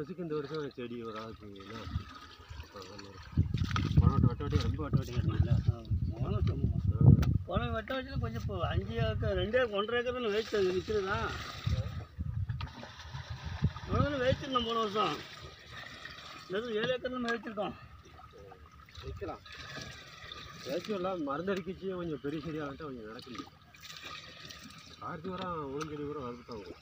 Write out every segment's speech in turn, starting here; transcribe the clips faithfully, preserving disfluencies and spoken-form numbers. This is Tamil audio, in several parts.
வருஷத்துக்கு இந்த வருஷம் செடி ஒரு ஆளுக்கு போன வட்ட வட்டி ரொம்ப வட்ட வட்டி கட்டினீங்களா? போன வட்ட வச்சுல கொஞ்சம் இப்போ அஞ்சு ஏக்கர் ரெண்டு ஏக்கர் ஒன்றரை ஏக்கர் தானே வேஸ்ட் நிற்கிறதுதான் அவ்வளோ வேஸ்ட்டுருந்தோம் போன வருஷம் வெறும் ஏழு ஏக்கர் நம்ம வச்சுருக்கோம் வைக்கலாம் ஏச்சும் மருந்து அடிக்கிச்சு கொஞ்சம் பெரிய செடியாகட்டும் கொஞ்சம் நடக்குது ஆயிரத்தி வரம் உளுஞ்செடி கூட வளர்த்துட்டாங்க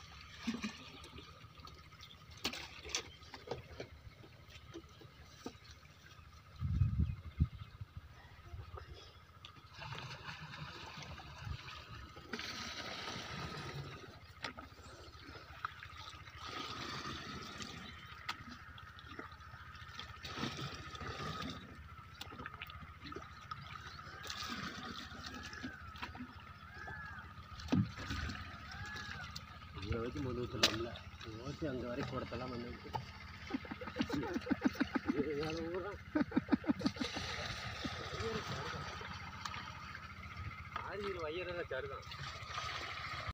இதை வச்சு மொழி ஊற்றலாம்ல ஓட்டி அங்கே வரைக்கும் போடத்தெல்லாம் வந்துட்டு ஆரியர் வையறதா சருதான்